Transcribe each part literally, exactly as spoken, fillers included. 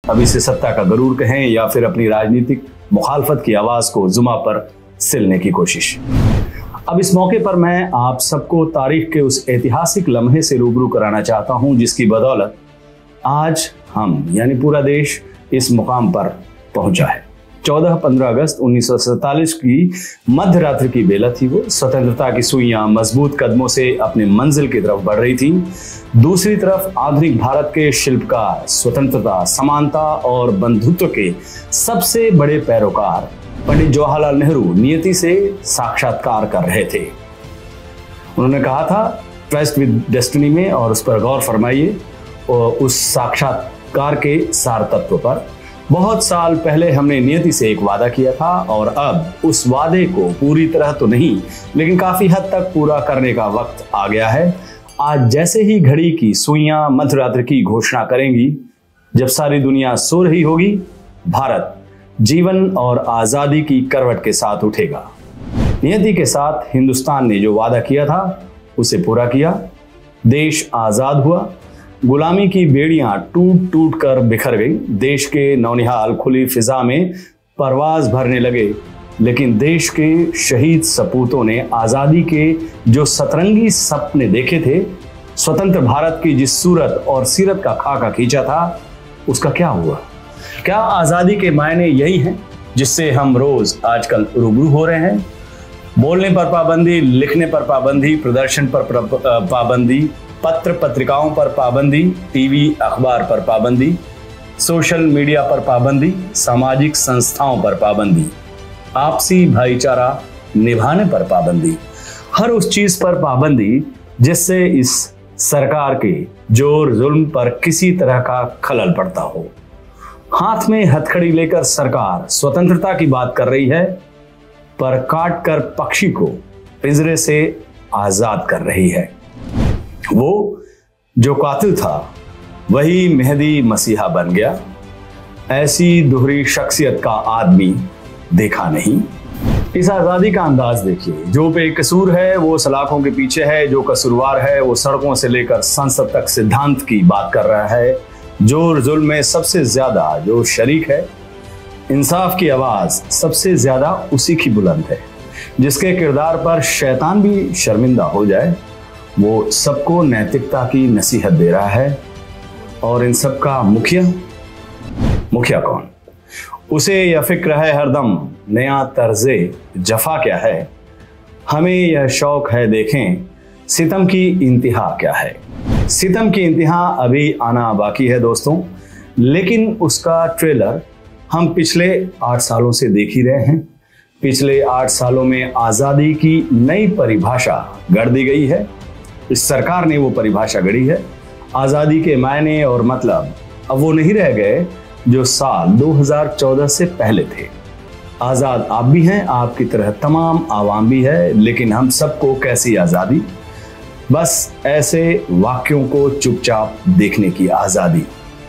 अब इसे सत्ता का गरूर कहें या फिर अपनी राजनीतिक मुखालफत की आवाज को जुमा पर सिलने की कोशिश। अब इस मौके पर मैं आप सबको तारीख के उस ऐतिहासिक लम्हे से रूबरू कराना चाहता हूं जिसकी बदौलत आज हम यानी पूरा देश इस मुकाम पर पहुंचा है। चौदह पंद्रह अगस्त उन्नीस सौ सैंतालीस की मध्य रात्रि की बेला थी वो। स्वतंत्रता की सुइयां मजबूत कदमों से अपने मंजिल की तरफ बढ़ रही थी। दूसरी तरफ आधुनिक भारत के शिल्पकार, स्वतंत्रता, समानता और बंधुत्व के सबसे बड़े पैरोकार पंडित जवाहरलाल नेहरू नियति से साक्षात्कार कर रहे थे। उन्होंने कहा था ट्रस्ट विद डेस्टिनी में, और उस पर गौर फरमाइए, और उस साक्षात्कार के सार तत्व पर। बहुत साल पहले हमने नियति से एक वादा किया था और अब उस वादे को पूरी तरह तो नहीं लेकिन काफी हद तक पूरा करने का वक्त आ गया है। आज जैसे ही घड़ी की सुइयां मध्यरात्रि की घोषणा करेंगी, जब सारी दुनिया सो रही होगी, भारत जीवन और आजादी की करवट के साथ उठेगा। नियति के साथ हिंदुस्तान ने जो वादा किया था उसे पूरा किया। देश आजाद हुआ। गुलामी की बेड़ियां टूट टूट कर बिखर गई। देश के नौनिहाल खुली फिजा में परवाज भरने लगे, लेकिन देश के शहीद सपूतों ने आजादी के जो सतरंगी सपने देखे थे, स्वतंत्र भारत की जिस सूरत और सीरत का खाका खींचा था, उसका क्या हुआ? क्या आजादी के मायने यही हैं जिससे हम रोज आजकल रूबरू हो रहे हैं? बोलने पर पाबंदी, लिखने पर पाबंदी, प्रदर्शन पर पाबंदी, पत्र पत्रिकाओं पर पाबंदी, टीवी अखबार पर पाबंदी, सोशल मीडिया पर पाबंदी, सामाजिक संस्थाओं पर पाबंदी, आपसी भाईचारा निभाने पर पाबंदी, हर उस चीज पर पाबंदी जिससे इस सरकार के जोर जुल्म पर किसी तरह का खलल पड़ता हो। हाथ में हथकड़ी लेकर सरकार स्वतंत्रता की बात कर रही है, पर काट कर पक्षी को पिंजरे से आजाद कर रही है। वो जो कातिल था वही मेहदी मसीहा बन गया। ऐसी दोहरी शख्सियत का आदमी देखा नहीं। इस आजादी का अंदाज देखिए। जो बेकसूर है वो सलाखों के पीछे है, जो कसूरवार है वो सड़कों से लेकर संसद तक सिद्धांत की बात कर रहा है। जोर जुल्म में सबसे ज्यादा जो शरीक है, इंसाफ की आवाज सबसे ज्यादा उसी की बुलंद है। जिसके किरदार पर शैतान भी शर्मिंदा हो जाए, वो सबको नैतिकता की नसीहत दे रहा है। और इन सब का मुखिया मुखिया कौन? उसे यह फिक्र है हरदम नया तर्जे जफा क्या है। हमें यह शौक है देखें सितम की इंतहा क्या है। सितम की इंतहा अभी आना बाकी है दोस्तों, लेकिन उसका ट्रेलर हम पिछले आठ सालों से देख ही रहे हैं। पिछले आठ सालों में आजादी की नई परिभाषा गढ़ दी गई है। इस सरकार ने वो परिभाषा गढ़ी है। आजादी के मायने और मतलब अब वो नहीं रह गए जो साल दो हज़ार चौदह से पहले थे। आजाद आप भी हैं, आपकी तरह तमाम आवाम भी है, लेकिन हम सबको कैसी आजादी? बस ऐसे वाक्यों को चुपचाप देखने की आजादी।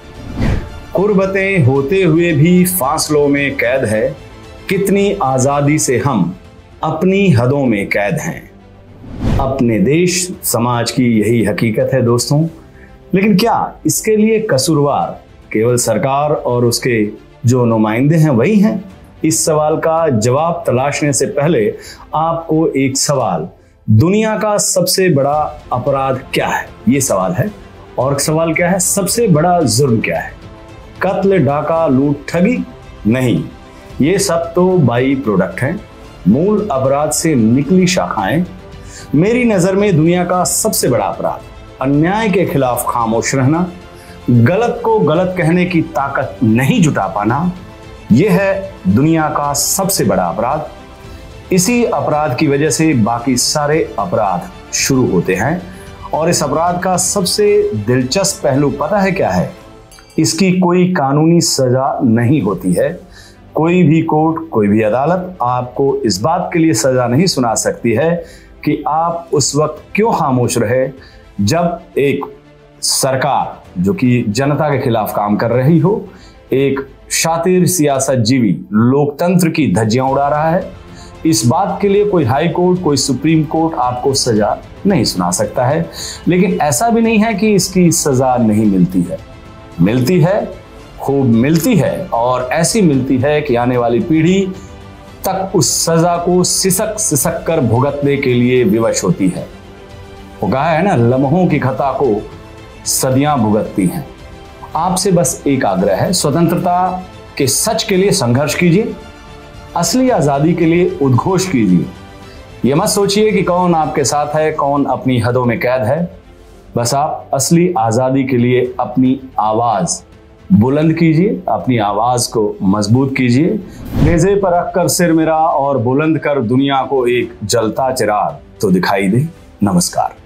कुर्बतें होते हुए भी फासलों में कैद है, कितनी आजादी से हम अपनी हदों में कैद हैं। अपने देश समाज की यही हकीकत है दोस्तों। लेकिन क्या इसके लिए कसूरवार केवल सरकार और उसके जो नुमाइंदे हैं वही हैं? इस सवाल का जवाब तलाशने से पहले आपको एक सवाल, दुनिया का सबसे बड़ा अपराध क्या है, ये सवाल है। और सवाल क्या है, सबसे बड़ा जुर्म क्या है? कत्ल, डाका, लूट, ठगी? नहीं, ये सब तो बाई प्रोडक्ट हैं, मूल अपराध से निकली शाखाएं। मेरी नजर में दुनिया का सबसे बड़ा अपराध अन्याय के खिलाफ खामोश रहना, गलत को गलत कहने की ताकत नहीं जुटा पाना, यह है दुनिया का सबसे बड़ा अपराध। इसी अपराध की वजह से बाकी सारे अपराध शुरू होते हैं। और इस अपराध का सबसे दिलचस्प पहलू पता है क्या है? इसकी कोई कानूनी सजा नहीं होती है। कोई भी कोर्ट, कोई भी अदालत आपको इस बात के लिए सजा नहीं सुना सकती है कि आप उस वक्त क्यों खामोश रहे जब एक सरकार जो कि जनता के खिलाफ काम कर रही हो, एक शातिर सियासत जीवी लोकतंत्र की धज्जियां उड़ा रहा है। इस बात के लिए कोई हाई कोर्ट, कोई सुप्रीम कोर्ट आपको सजा नहीं सुना सकता है। लेकिन ऐसा भी नहीं है कि इसकी सजा नहीं मिलती है, मिलती है। खूब मिलती है और ऐसी मिलती है कि आने वाली पीढ़ी तक उस सजा को सिसक सिसक कर भुगतने के लिए विवश होती है। वो कहा है ना, लम्हों की खता को सदियां भुगतती हैं। आपसे बस एक आग्रह है, स्वतंत्रता के सच के लिए संघर्ष कीजिए, असली आजादी के लिए उद्घोष कीजिए। यह मत सोचिए कि कौन आपके साथ है, कौन अपनी हदों में कैद है। बस आप असली आजादी के लिए अपनी आवाज बुलंद कीजिए, अपनी आवाज को मजबूत कीजिए। नेज़े पर रख कर सिर मेरा और बुलंद कर दुनिया को एक जलता चिराग तो दिखाई दे। नमस्कार।